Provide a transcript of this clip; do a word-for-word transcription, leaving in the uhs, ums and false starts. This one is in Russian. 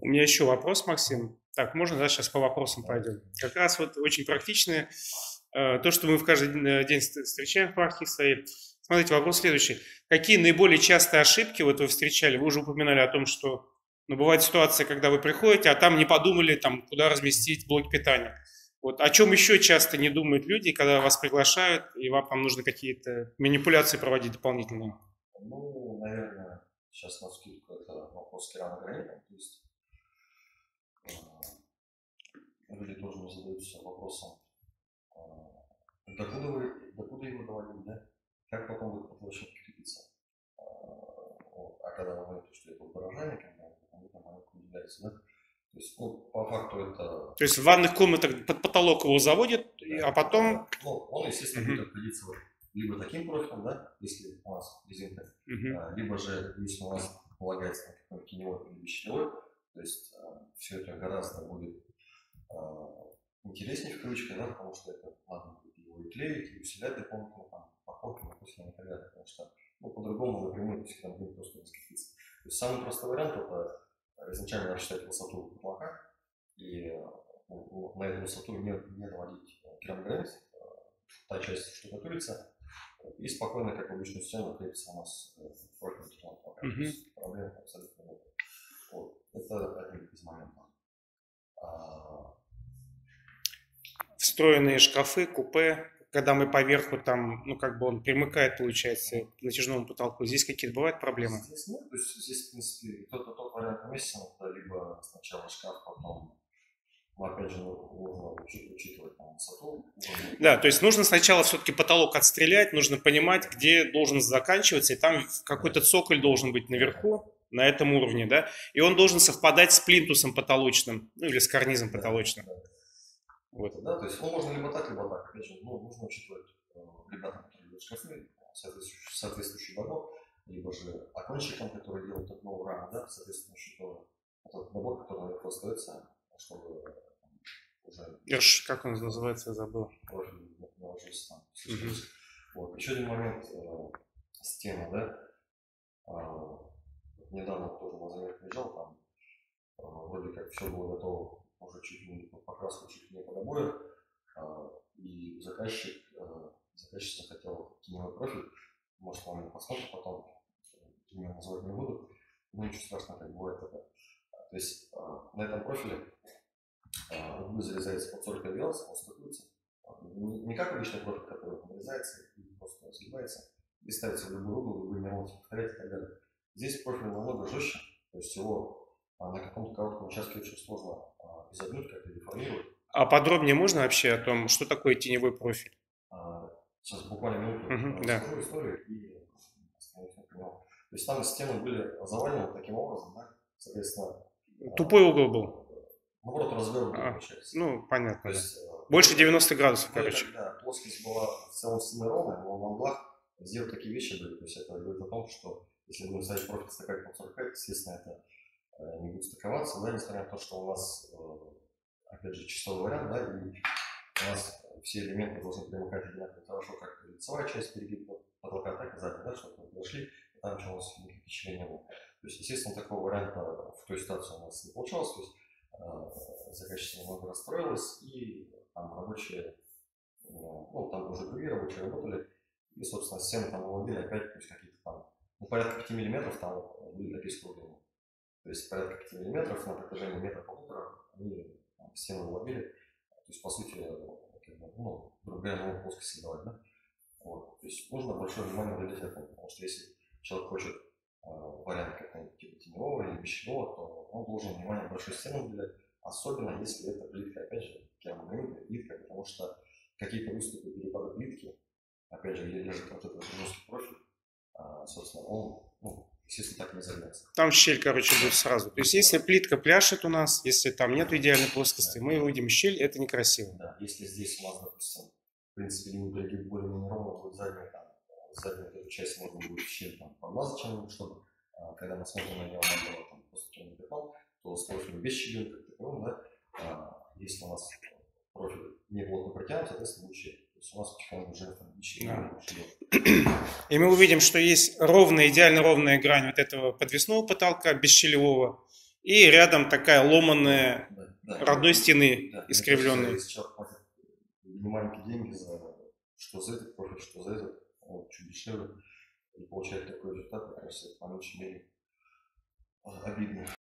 У меня еще вопрос, Максим. Так, можно, да, сейчас по вопросам Да. пойдем. Как раз вот очень практичные. Э, То, что мы в каждый день ст- встречаем в практике своей. Смотрите, вопрос следующий. Какие наиболее частые ошибки вот вы встречали? Вы уже упоминали о том, что ну, бывает ситуация, когда вы приходите, а там не подумали, там, куда разместить блок питания. Вот о чем еще часто не думают люди, когда вас приглашают, и вам там нужно какие-то манипуляции проводить дополнительные? Ну, наверное, сейчас на скидку это вопрос керамогранита. То есть э, люди тоже не задаются вопросом, э, докуда, вы, докуда его доводить, да? Как потом будет потолочник крепиться. Э, вот. А когда вы говорите, что это удорожание, когда вы там удивляется, да? То есть, ну, по факту это... То есть в ванных комнатах под потолок его заводят, и- Да, а потом... да. Ну, он, естественно, Мгм, будет обходиться вот либо таким профилем, да, если у нас резинка, мгм. а, либо же, если у нас полагается на какой-нибудь теневой или вещевой, то есть а, все это гораздо будет а, интереснее в кавычках, да, потому что это надо будет его и клеить, и усилять дополнительно, там, походками, допустим, и так далее, потому что, ну, по-другому напрямую, то есть, там будет просто не скрепиться. То есть самый простой вариант это изначально рассчитать высоту потолка и ну, на эту высоту не, не наводить керамогранит, та часть штукатурится, и спокойно, как в обычную стену, крепится у нас профиль бетонного потолка. То Мгм. есть проблем абсолютно нет. Вот. Это один из моментов. А, Встроенные шкафы, купе, когда мы поверху там, ну как бы он примыкает, получается, к натяжному потолку. Здесь какие-то бывают проблемы? Здесь нет, то есть здесь, в принципе, тот, тот вариант уместен, это либо сначала шкаф, потом, ну, опять же, нужно учитывать там, высоту. Уровень. Да, то есть нужно сначала все-таки потолок отстрелять, нужно понимать, где должен заканчиваться, и там какой-то цоколь должен быть наверху, на этом уровне, да, и он должен совпадать с плинтусом потолочным, ну или с карнизом Да, потолочным. да. Вот. Да, то есть ну, можно либо так, либо так. Опять же, ну, нужно учитывать э, ребятам, которые делают шкафы, соответствующий, соответствующий набор, либо же окончикам, которые делают окно раму, да, соответственно, что этот набор, который наверху остается, чтобы уже Ирш, как он называется, я забыл. профиль не ложился там. Мгм. Вот. Еще один момент, э, стена, да. А, недавно тоже Мазамер приезжал, там э, вроде как все было готово, уже чуть ли не под покраску, чуть ли не под обои. А, и заказчик, э, заказчик захотел теневой профиль, может, он посмотрит потом, имя называть не буду, но ничего страшного, как бывает это. То есть э, на этом профиле э, углы зарезается под сорок пять градусов, он стыкуется. Не, не как обычный профиль, который нарезается и просто сгибается, и ставится в любой угол, любые неровности повторять и так далее. Здесь профиль намного жестче, то есть его а, на каком-то коротком участке очень сложно а, изогнуть, как-то деформировать. А подробнее можно вообще о том, что такое теневой профиль? А, сейчас буквально минуту Мгм, да. расскажу историю и остановюсь на нем. То есть там стены были завалены таким образом, да, соответственно, Тупой угол был. наоборот, развернутый А, получается. ну, понятно, То да. есть, Больше девяноста градусов, ну, короче. да, плоскость была в целом стены ровная, но в углах сделать такие вещи были. То есть это говорит о том, что если будем ставить профиль стыкать под сорок пять, естественно, это э, не будет стыковаться, да, несмотря на то, что у нас, э, опять же, часовой вариант, да, и у нас все элементы должны примыкать одинаково хорошо, как лицевая часть перегиба потолка, так и задняя, да, чтобы мы подошли, и там началось никаких впечатлений не было. То есть, естественно, такого варианта в той ситуации у нас не получалось, то есть э, заказчица немного расстроилась, и там рабочие, ну, там уже другие рабочие работали, и, собственно, стены там выводили опять, то есть какие-то там, ну, порядка пяти миллиметров там были такие скругления. То есть порядка пяти миллиметров на протяжении метра полутора они там, стены выводили. То есть, по сути, как бы, ну, другая новая плоскость создавать, да? Вот. То есть нужно большое внимание уделять этому, потому что если человек хочет э, вариант как-нибудь типа теневого или пищевого, то он должен внимание большой стены уделять, особенно если это плитка, опять же, керамогранитная плитка, потому что какие-то выступы перепада плитки, опять же, где лежит вот этот жесткий профиль, а, собственно, он, ну, естественно, так не загнется. Там щель, короче, будет сразу. То есть, если плитка пляшет у нас, если там нет идеальной плоскости, мы увидим щель, это некрасиво. Да, если здесь у нас, допустим, в принципе, линии перегиб более-менее ровно, будет задняя, там, заднюю эту часть можно будет щель там помазать чем-нибудь, чтобы, а, когда мы смотрим на него, на там, просто темный бетон, то с профилем без щелин, как таковым, да, а, если у нас профиль не плотно протянут, соответственно, будет щель. То есть у нас потихоньку уже там щель. Да. И мы увидим, что есть ровная, идеально ровная грань вот этого подвесного потолка, бесщелевого, и рядом такая ломаная Да, да, родной и- стены да, мне искривленной. кажется, если человек платит маленькие деньги за что за этот профиль, что за этот, он чуть дешевле, и получает такой результат, мне кажется, это по меньшей мере а, обидно.